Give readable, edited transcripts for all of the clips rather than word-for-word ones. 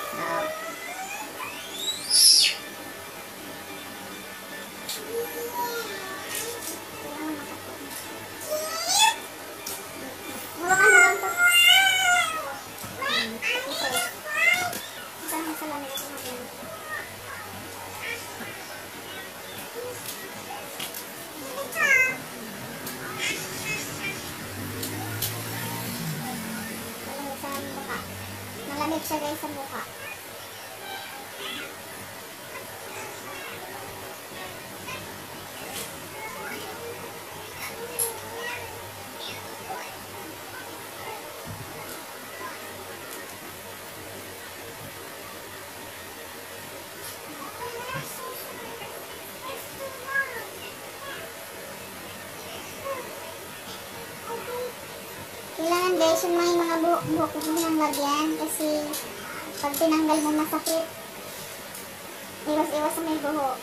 Malamig siya guys sa mukha. Kailangan guys yung may mga buhok ng lagyan kasi pag tinanggal mo masakit. Iwas-iwas sa may buhok.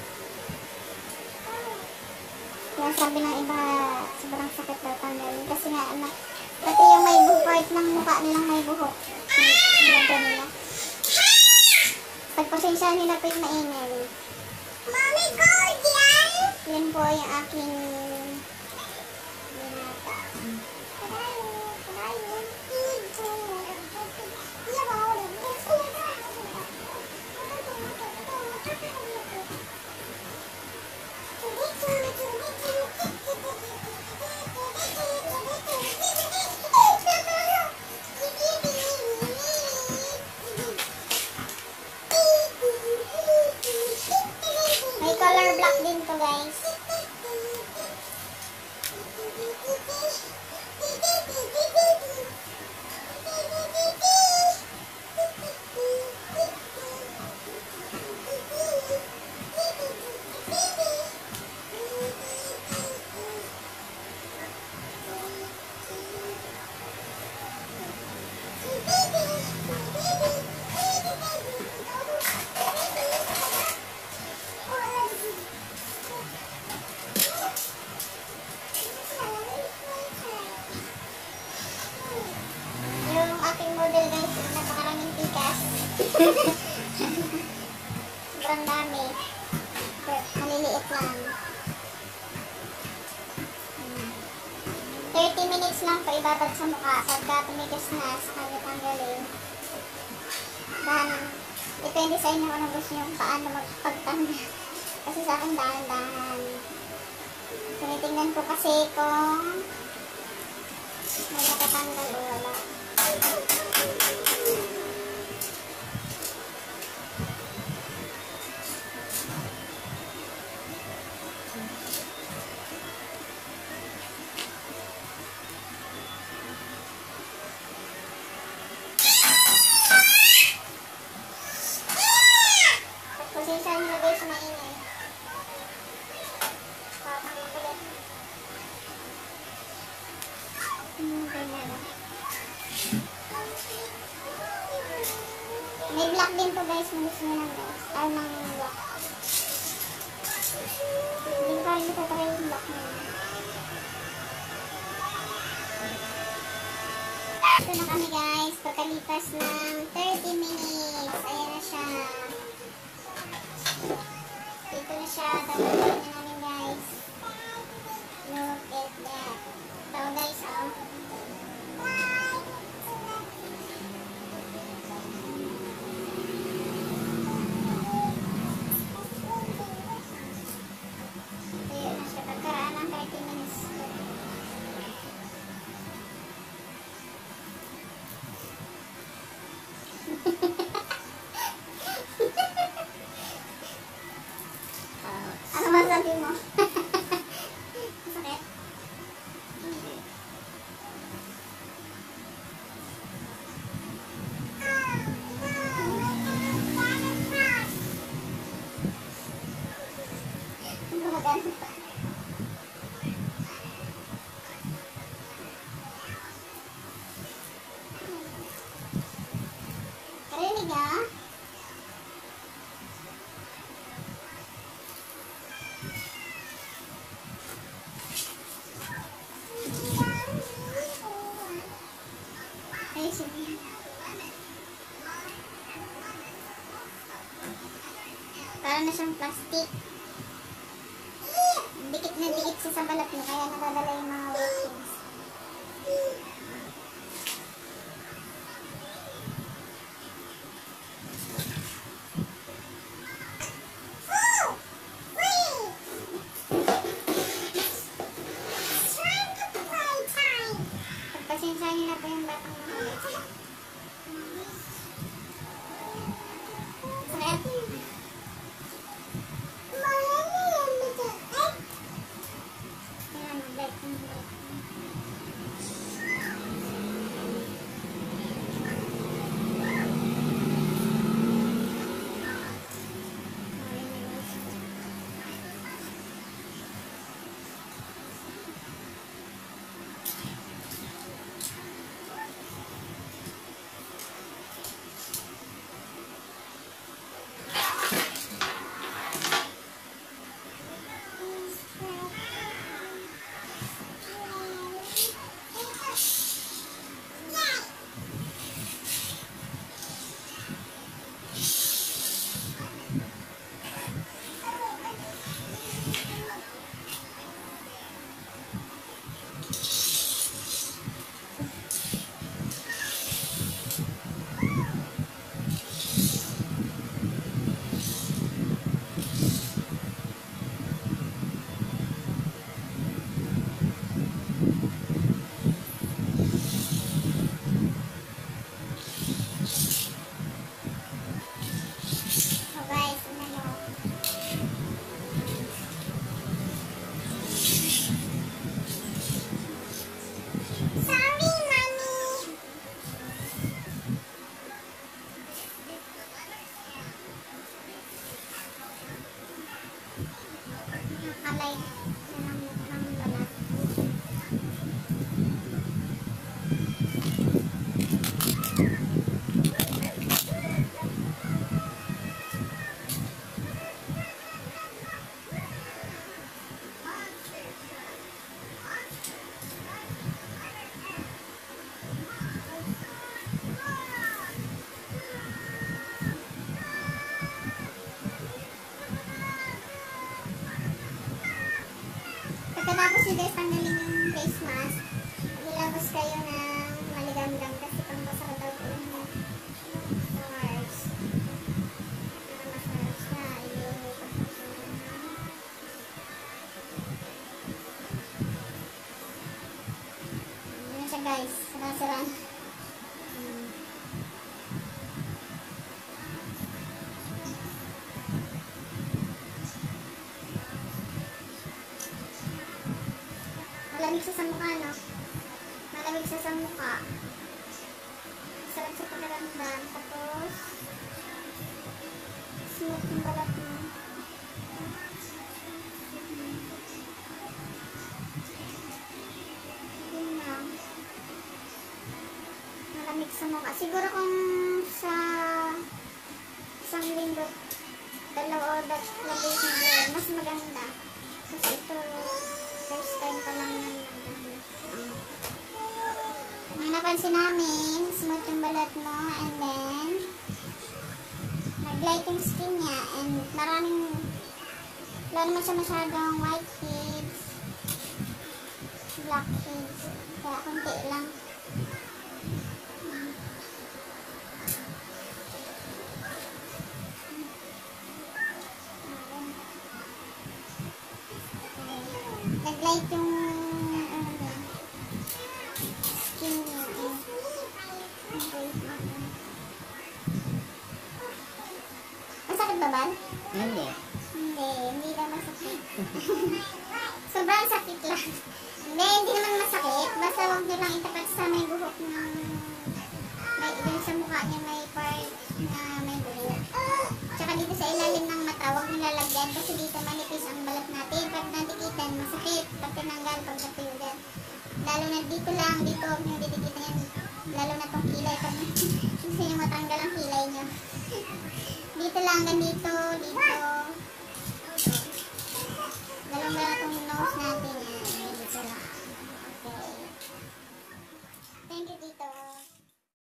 Kaya sabi ng iba sobrang sakit daw tanggalin kasi nga pati yung may part ng mukha nilang may buhok. Nilagyan nila. Pagpasensya nila po yung maingay. Mommy, go again! Yan po yung aking binata. May color black din to guys. Sobrang dami. Maliliit lang. 30 minutes lang pa ibabad sa mukha. Pagka tumigas na, saka nyo tanggalin. Depende sa inyo kung gusto nyo paano magpagtanggal. Kasi sa akin dahan-dahan. Tinitingnan ko kasi kung may natatanggal o wala. Pasensya nyo guys, maingay. Parang makulit. Ganyan. May black din to guys, gusto nyo lang guys. Ay, ng black. Hindi ko rin itatry yung black na yun. Ito na kami guys, pagkalipas ng 30 minutes. Ayan na siya. Dito na siya. Tawagin na namin guys. Look at that. Ito guys, oh. Ayan na siya. Pagkaraan ng 30 minutes. Ano ba sabi mo? Masakit? Hindi. Gumagana pa. Karinig ah? Ay, sige. Para na siyang plastic. Dikit na dikit siya sa balat mo, kaya nadadala yung mga workings. Pagpasensya niyo na po yung batang mga sakit. Pagkatapos nyo guys tanggalin yung face mask, ilabas kayo ng maligam-gam kasi pang masarap daw po yung Mars. Mas na ilipas na siya guys, sarang-sarang. Malamig siya sa mukha, no? Malamig siya sa mukha. Sarap sa pagkaramdam. Tapos, smooth yung balat mo. Yun lang. Malamig sa mukha. Siguro kung sa isang linggo, dalawa o days na mas maganda. Kasi ito, first time pa lang yan. Ang napansin namin, smooth yung balat mo, and then nag-light yung skin niya, and maraming, wala naman siya masyadong white heads, black heads, kaya konti lang. Nag-light yung skin niya. Masakit ba ba? Hindi. Hindi na masakit. Sobrang sakit lang. Hindi naman masakit. Basta huwag nyo lang itapat sa may buhok ng may dun sa mukha niya may part na may buhok. Tsaka dito sa ilalim ng mata, huwag nyo lalagyan kasi dito manipis ang balat natin. Pag natikitan, masakit. Pag tinanggal, pag natuyugan. Lalo na dito lang, dito huwag nyo ditikitan yan. Lalo na tong kilay. Pag gusto nyo matanggal ang kilay nyo. Dito lang, ganito, dito. Lalong na itong nose natin. Dito lang. Okay. Thank you.